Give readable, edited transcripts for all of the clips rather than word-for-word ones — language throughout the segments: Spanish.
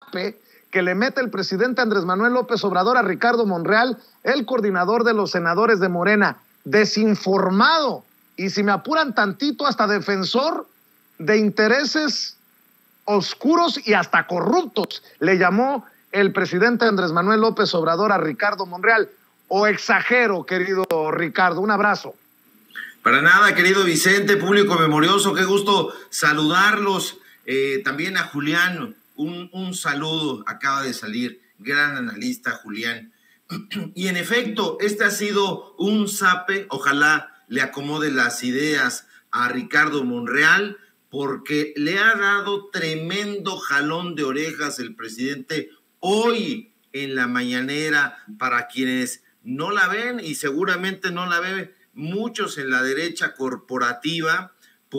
que le mete el presidente Andrés Manuel López Obrador a Ricardo Monreal, el coordinador de los senadores de Morena, desinformado y, si me apuran tantito, hasta defensor de intereses oscuros y hasta corruptos, le llamó el presidente Andrés Manuel López Obrador a Ricardo Monreal. ¿O exagero, querido Ricardo? Un abrazo. Para nada, querido Vicente, público memorioso, qué gusto saludarlos. También a Julián, un saludo, acaba de salir, gran analista Julián. Y en efecto, este ha sido un zape, ojalá le acomode las ideas a Ricardo Monreal, porque le ha dado tremendo jalón de orejas el presidente hoy en la mañanera. Para quienes no la ven, y seguramente no la ven muchos en la derecha corporativa,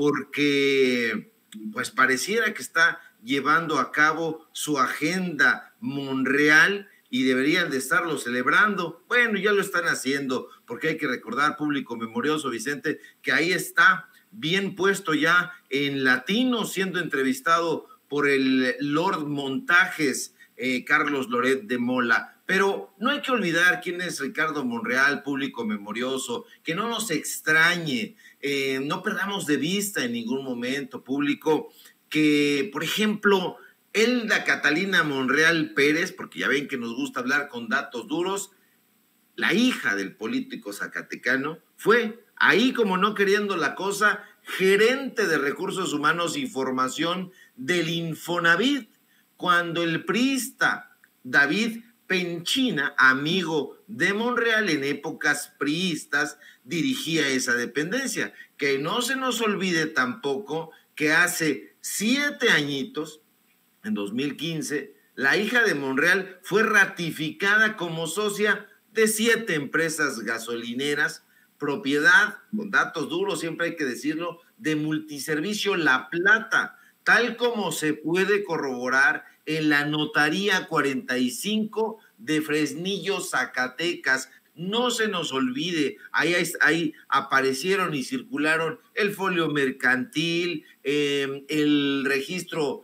porque pues pareciera que está llevando a cabo su agenda Monreal y deberían de estarlo celebrando. Bueno, ya lo están haciendo, porque hay que recordar, público memorioso, Vicente, que ahí está bien puesto ya en Latino, siendo entrevistado por el Lord Montajes, Carlos Loret de Mola. Pero no hay que olvidar quién es Ricardo Monreal, público memorioso, que no nos extrañe, no perdamos de vista en ningún momento, público, que, por ejemplo, Elda Catalina Monreal Pérez, porque ya ven que nos gusta hablar con datos duros, la hija del político zacatecano, fue, ahí como no queriendo la cosa, gerente de Recursos Humanos y Formación del Infonavit, cuando el priista David Penchina, amigo de Monreal en épocas priistas, dirigía esa dependencia. Que no se nos olvide tampoco que hace 7 añitos, en 2015, la hija de Monreal fue ratificada como socia de 7 empresas gasolineras, propiedad, con datos duros, siempre hay que decirlo, de Multiservicio La Plata, tal como se puede corroborar en la notaría 45 de Fresnillo, Zacatecas. No se nos olvide, ahí aparecieron y circularon el folio mercantil, el registro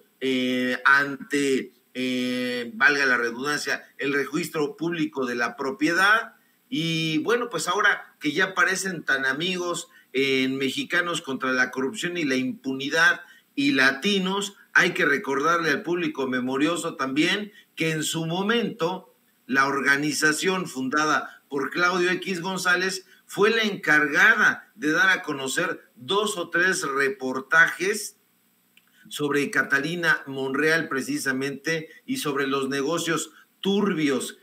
valga la redundancia, el registro público de la propiedad. Y bueno, pues ahora que ya parecen tan amigos en Mexicanos contra la Corrupción y la Impunidad y Latinos, hay que recordarle al público memorioso también que en su momento la organización fundada por Claudio X González fue la encargada de dar a conocer 2 o 3 reportajes sobre Catalina Monreal precisamente y sobre los negocios turbios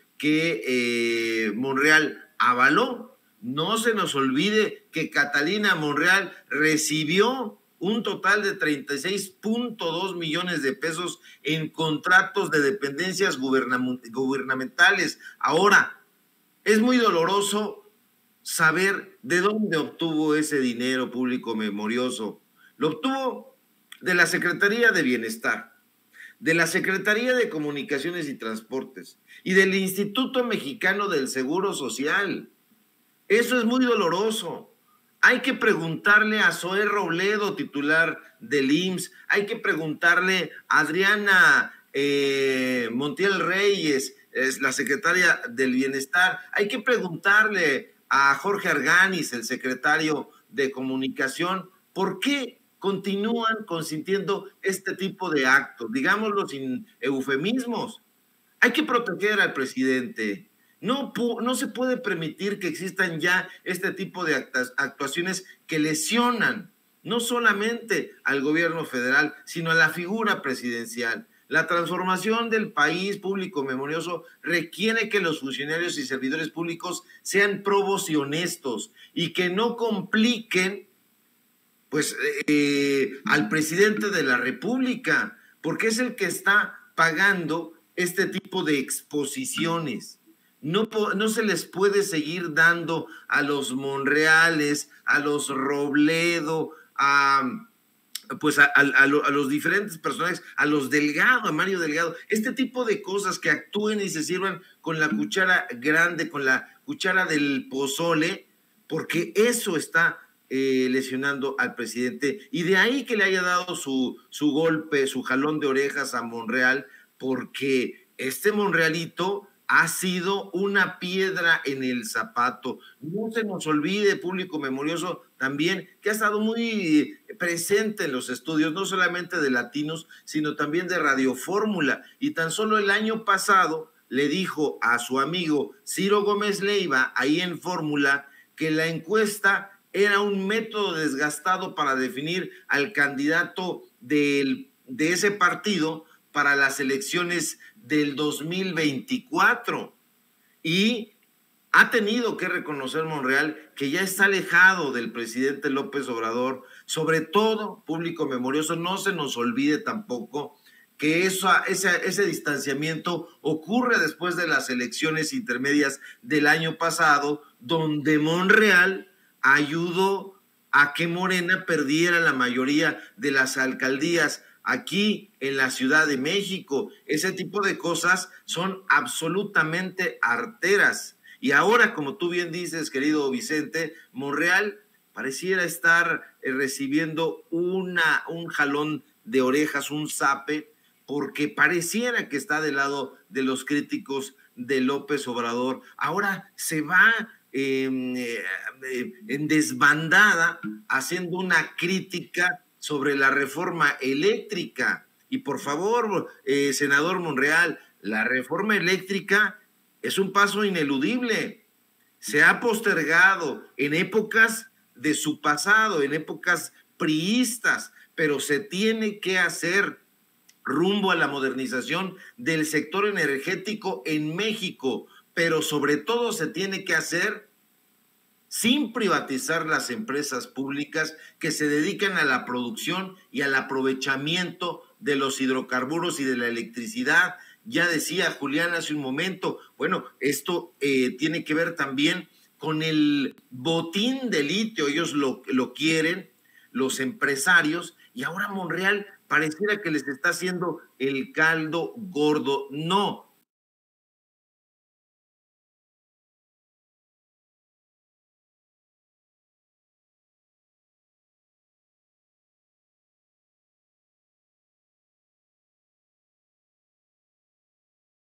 que Monreal avaló. No se nos olvide que Catalina Monreal recibió un total de 36.2 millones de pesos en contratos de dependencias gubernamentales. Ahora, es muy doloroso saber de dónde obtuvo ese dinero, público memorioso. Lo obtuvo de la Secretaría de Bienestar, de la Secretaría de Comunicaciones y Transportes y del Instituto Mexicano del Seguro Social. Eso es muy doloroso. Hay que preguntarle a Zoé Robledo, titular del IMSS, hay que preguntarle a Adriana Montiel Reyes, es la secretaria del Bienestar, hay que preguntarle a Jorge Arganis, el secretario de Comunicación, ¿por qué continúan consintiendo este tipo de actos? Digámoslo sin eufemismos. Hay que proteger al presidente. No se puede permitir que existan ya este tipo de actuaciones que lesionan no solamente al gobierno federal, sino a la figura presidencial. La transformación del país, público memorioso, requiere que los funcionarios y servidores públicos sean probos y honestos y que no compliquen pues al presidente de la República, porque es el que está pagando este tipo de exposiciones. No se les puede seguir dando a los Monreales, a los Robledo, a los diferentes personajes, a los Delgado, a Mario Delgado, este tipo de cosas que actúen y se sirvan con la cuchara grande, con la cuchara del pozole, porque eso está lesionando al presidente. Y de ahí que le haya dado su golpe, su jalón de orejas a Monreal, porque este Monrealito ha sido una piedra en el zapato. No se nos olvide, público memorioso, también que ha estado muy presente en los estudios, no solamente de Latinos, sino también de Radio Fórmula. Y tan solo el año pasado le dijo a su amigo Ciro Gómez Leiva, ahí en Fórmula, que la encuesta era un método desgastado para definir al candidato de ese partido para las elecciones del 2024. Y ha tenido que reconocer Monreal que ya está alejado del presidente López Obrador. Sobre todo, público memorioso, no se nos olvide tampoco que ese distanciamiento ocurre después de las elecciones intermedias del año pasado, donde Monreal ayudó a que Morena perdiera la mayoría de las alcaldías aquí en la Ciudad de México. Ese tipo de cosas son absolutamente arteras. Y ahora, como tú bien dices, querido Vicente, Monreal pareciera estar recibiendo un jalón de orejas, un zape, porque pareciera que está del lado de los críticos de López Obrador. Ahora se va en desbandada haciendo una crítica sobre la reforma eléctrica. Y por favor, senador Monreal, la reforma eléctrica es un paso ineludible. Se ha postergado en épocas de su pasado, en épocas priistas, pero se tiene que hacer rumbo a la modernización del sector energético en México, pero sobre todo se tiene que hacer sin privatizar las empresas públicas que se dedican a la producción y al aprovechamiento de los hidrocarburos y de la electricidad. Ya decía Julián hace un momento, bueno, esto tiene que ver también con el botín de litio, ellos lo quieren, los empresarios, y ahora Monreal pareciera que les está haciendo el caldo gordo. No,